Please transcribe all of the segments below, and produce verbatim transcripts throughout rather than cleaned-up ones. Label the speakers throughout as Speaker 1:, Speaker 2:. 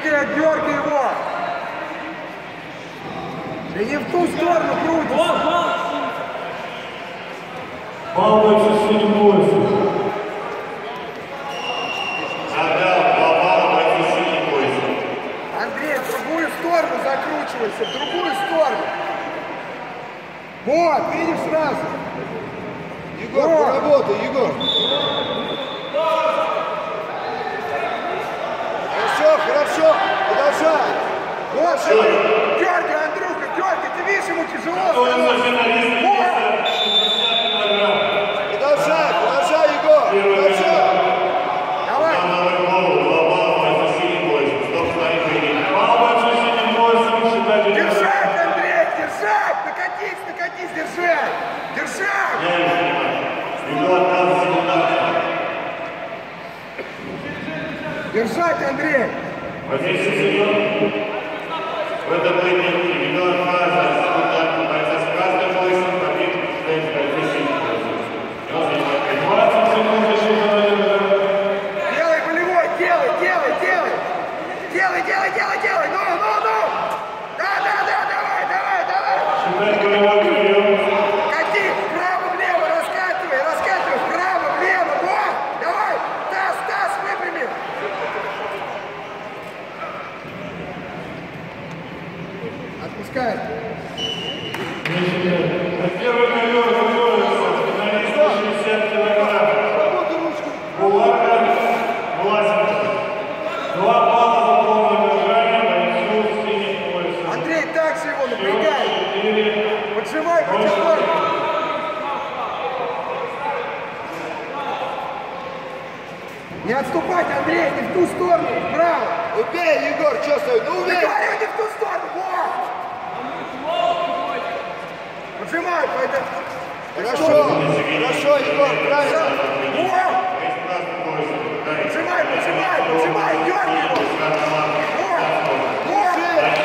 Speaker 1: Сергей, отдергай его! Ты не в ту сторону крутишься!
Speaker 2: Балуется синим поясом.
Speaker 3: Отдал два балла против синим поясом.
Speaker 1: Андрей, в другую сторону закручивайся, в другую сторону. Вот, видишь сразу.
Speaker 4: Егор,
Speaker 1: вот.
Speaker 4: поработай, Егор. Хорошо, хорошо, продолжай.
Speaker 1: Вот, дергай, Андрюха, дергай, ты видишь, ему тяжело. Вот.
Speaker 4: Продолжай, продолжай, Егор, продолжай.
Speaker 1: Давай. Держать, Андрей, держать, накатись, накатись, держать, держать. Держать, Андрей.
Speaker 3: В этом поединке миллион фаза, секундант борца с красным поясом, побед считается борьбой синим поясом.
Speaker 2: двадцать секунд защиты.
Speaker 1: Делай болевой, делай, делай, делай. Делай, делай, делай, делай. Ну, ну, ну. Да, да, да, давай, давай, давай.
Speaker 2: Считай болевой прием.
Speaker 1: Кати, вправо-влево, раскатывай, раскатывай, вправо-влево, вот. Давай, таз, таз, выпрями. Отпускай.
Speaker 2: Первый ковер готовится. Финалист шестьдесят килограмм. Булака Власенко. Два балла за полное удержание бойцу с синим поясом.
Speaker 1: Андрей, так же его напрягай. Поджимай потихоньку. Не отступать, Андрей, не в ту сторону, вправо.
Speaker 4: Убей, Егор, что стоит? Ну убей.
Speaker 1: Я говорю, не в ту сторону, вот. Поджимай, поэтому.
Speaker 4: Хорошо, хорошо, Егор, правильно.
Speaker 1: Вот. Поджимай, поджимай, поджимай, дергай его. Вот, вот.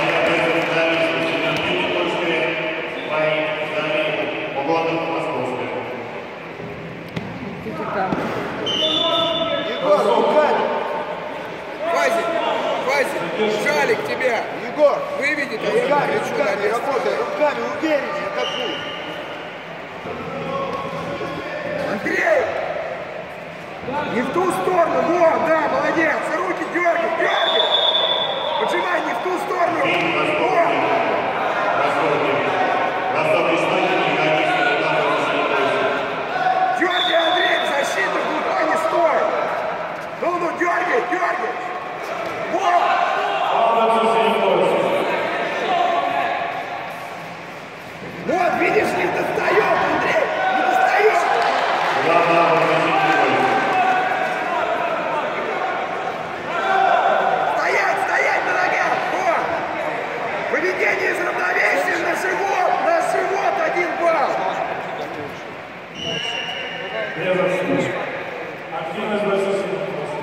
Speaker 4: Егор, руками.
Speaker 1: Фазик, Фазик, Жалик тебя.
Speaker 4: Егор,
Speaker 1: Выведет, а я
Speaker 4: руками,
Speaker 1: кричу на
Speaker 4: руками,
Speaker 1: место.
Speaker 4: работай, руками, увереннее, атакуй.
Speaker 1: Андрей! Не в ту сторону, вот, да, молодец, руки дергай, дергай! Поджимай, не в ту сторону, вот! Дергай, Андрей, в защиту глубоко не стой! Ну, ну, дергай, дергай! Вот! Вот, видишь, не достает, Андрей, не достает! Стоять, стоять на ногах! Вот! Поведение из равновесия на живот! На живот один балл!
Speaker 2: Активность бойца с синим поясом.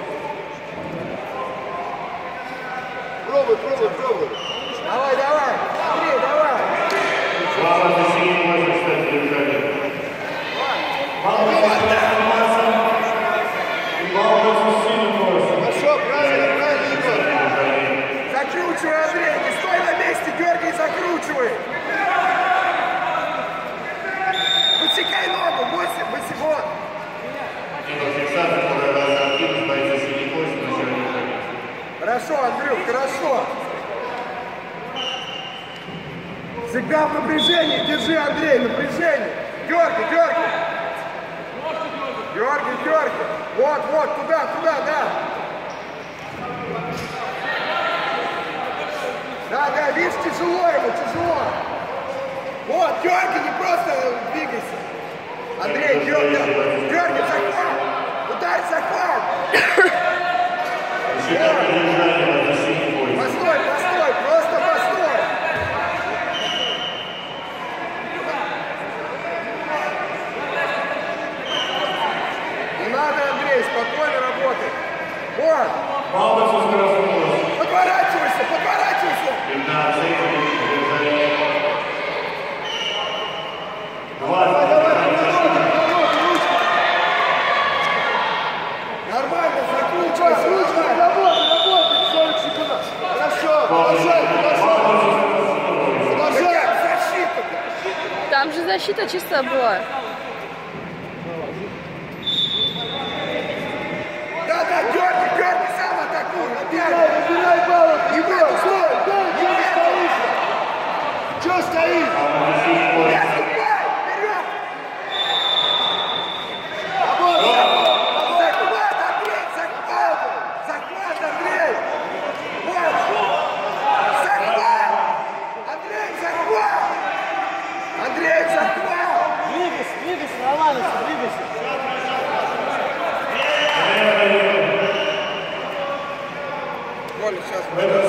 Speaker 4: Пробуй, пробуй, пробуй.
Speaker 1: Давай, давай! Андрей, давай!
Speaker 2: Балл бойца с красным поясом и балл бойца с синим поясом.
Speaker 4: Хорошо, правильно, правильно, Егор.
Speaker 1: Закручивай, Андрей! Не стой на месте, дергай и закручивай! Подсекай ногу! восемь, восемь, вот! Хорошо, Андрюх, хорошо! Всегда в напряжении, держи, Андрей, напряжение! Дергай, дергай! Дергай, дергай! Вот, вот, туда, туда, да! Да, да, видишь, тяжело ему, тяжело! Вот, дергай, не просто двигайся! Андрей, дергай, дергай, захват! Ударь, захват! Постой, постой, просто постой! Не надо, Андрей, спокойно работай! Вот!
Speaker 2: Балл бойца с красным поясом.
Speaker 1: Подворачивайся, подворачивайся!
Speaker 4: Давай, давай, поработай, поработай, ручку.
Speaker 1: Нормально, закручивай,
Speaker 4: Ручку,
Speaker 1: закручивай!
Speaker 4: работай, работай, сорок секунд.
Speaker 5: защита чистая была.
Speaker 1: Да, да, дерни, дерни, сам атакуй.
Speaker 4: Выбирай, выбирай баллов.
Speaker 1: Не в эту сторону. Не в эту.
Speaker 4: Чего стоишь?
Speaker 1: Не отступай. Вперед. Захват, Андрей, захват. Захват, Андрей. Вот. Захват. Андрей, захват. Андрей, захват.
Speaker 4: Двигайся, двигайся, нормально, двигайся.
Speaker 1: Коля, сейчас.
Speaker 3: В этот